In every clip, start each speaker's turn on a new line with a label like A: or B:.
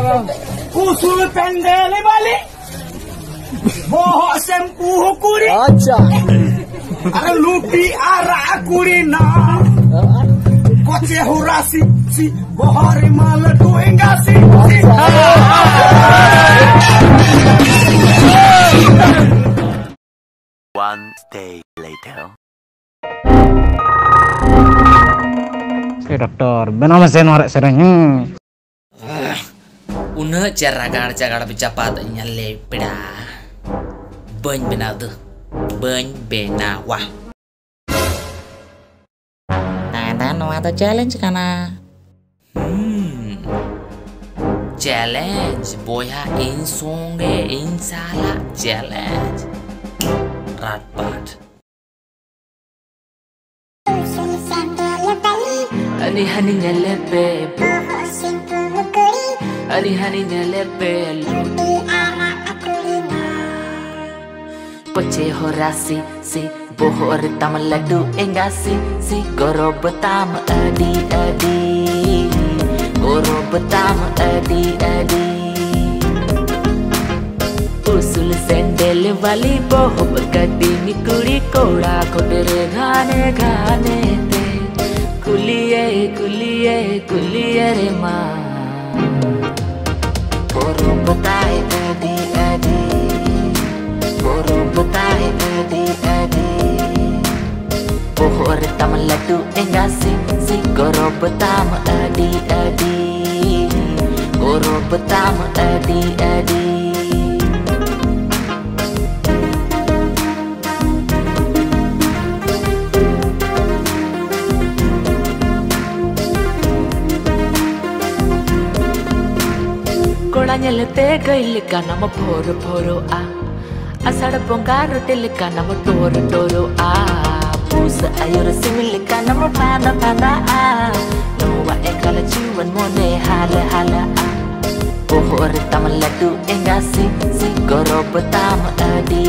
A: usul pendele balik. Bohok sempuh kuri.
B: Acha.
A: Are lupi ara kuri na. Koce hurasi si bohori mal tu engasi.
C: One day later.
D: Dokter, benar mesin warek sereng.
E: Una jagar bercapat nyale peda. Ben benar tu, ben benar wah. Ada no ada challenge kana. Challenge boya insonge insala challenge. Ratpat. Hani nyelepe, hani nyelepe, poche horasi si bohor tam ladu engasi si goro betam adi goro betam adi usul sendel wali boh bergadi ni kuri koda kodere gane te kuliye re ma goro betai adi goro betai adi bohor tam ladu engasi si goro betam adi goro betam adi Kola nyelete gail ka nama phoro a asad pongar tel ka nama toro a pus ayur simil ka nama pana a nowa ekala jiwan mone hala a bohor tam ladu engasi si goro betam adi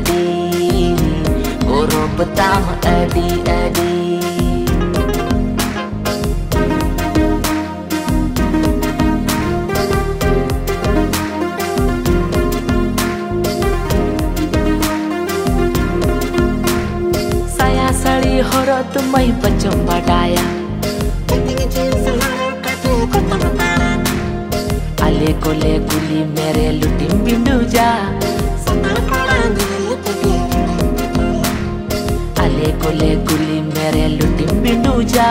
E: goro betam adi horo tumai bacham badaya ale kole guli mere lutim bindu ja ale kole guli mere lutim bindu ja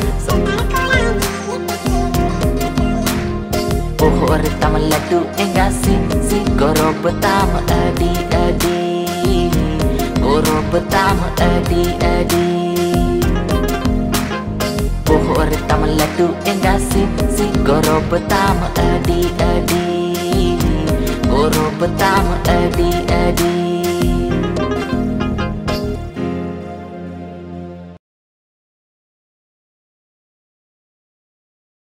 E: bohor tam ladu engasi si goro betam adi goro betam adi bohor tam ladu engasi si goro betam adi goro betam adi